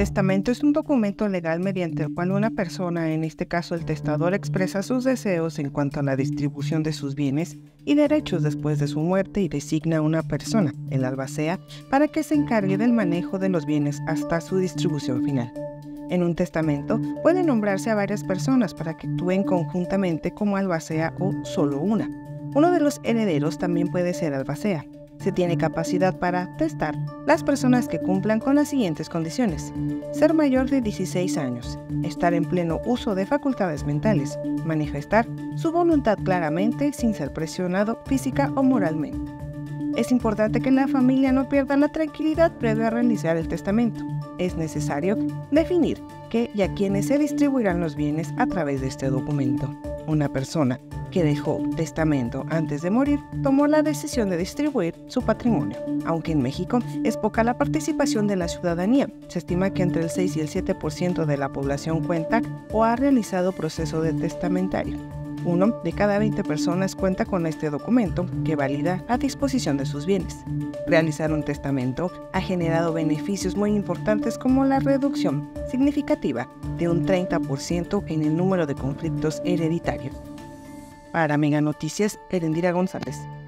testamento es un documento legal mediante el cual una persona, en este caso el testador, expresa sus deseos en cuanto a la distribución de sus bienes y derechos después de su muerte y designa a una persona, el albacea, para que se encargue del manejo de los bienes hasta su distribución final. En un testamento puede nombrarse a varias personas para que actúen conjuntamente como albacea o solo una. Uno de los herederos también puede ser albacea. Se tiene capacidad para testar las personas que cumplan con las siguientes condiciones: ser mayor de 16 años, estar en pleno uso de facultades mentales, manifestar su voluntad claramente sin ser presionado física o moralmente. Es importante que la familia no pierda la tranquilidad previo a realizar el testamento. Es necesario definir qué y a quiénes se distribuirán los bienes a través de este documento. Una persona que dejó testamento antes de morir tomó la decisión de distribuir su patrimonio. Aunque en México es poca la participación de la ciudadanía, se estima que entre el 6 y el 7% de la población cuenta o ha realizado proceso de testamentario. 1 de cada 20 personas cuenta con este documento que valida la disposición de sus bienes. Realizar un testamento ha generado beneficios muy importantes como la reducción significativa de un 30% en el número de conflictos hereditarios. Para Mega Noticias, Erendira González.